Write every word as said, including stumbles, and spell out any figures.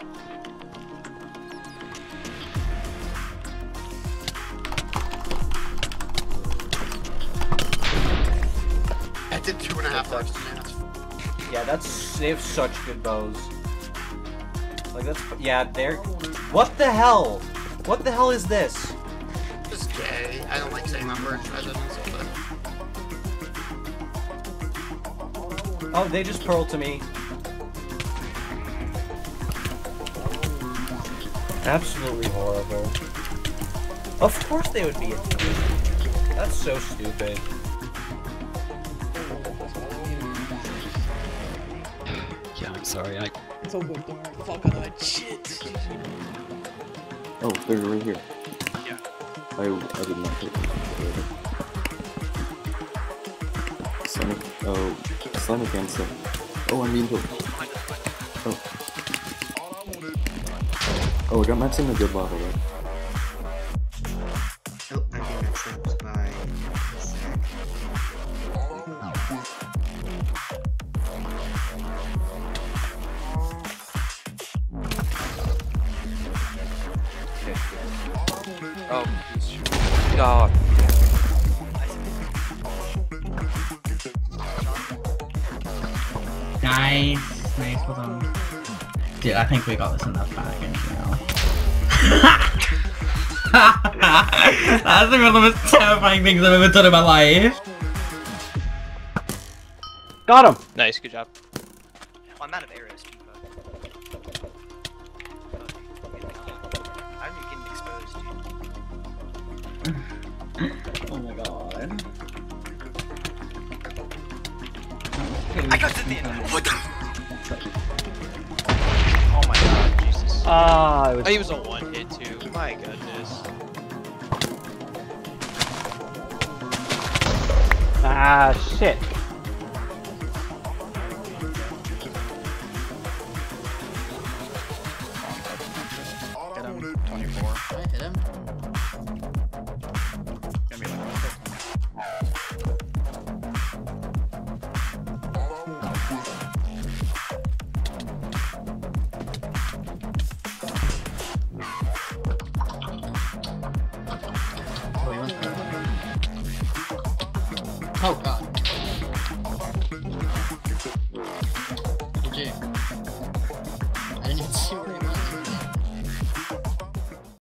I did two and a half left. Yeah, that's they have such good bows. Like that's yeah, they're. What the hell? What the hell is this? Just gay. I don't like saying that word rather than something. Oh, they just pearled to me. Absolutely horrible. Of course they would be a team. That's so stupid. Yeah, I'm sorry. I. It's all good. Don't worry. Fuck on that shit. Oh, they're right here. Yeah. I, I did not take them. Sonic. Oh, Sonic answer. Oh, I'm being killed. Oh. Oh, I got Max in a good bottle, right? Oh, I'm getting mixed up by a sec. Oh, God. Nice, nice, well done. Dude, I think we got this in that bag, you know. That's one of the most terrifying things I've ever done in my life. Got him. Nice, good job. Oh, I'm out of arrows, too, but... I'm getting exposed, dude. Oh my god. I got to the end. What the? Oh my god, Jesus. Ah, uh, Oh, he was a one hit too. My goodness. Ah, shit. Hit him. twenty-four. I hit him. Gonna be like Oh, God.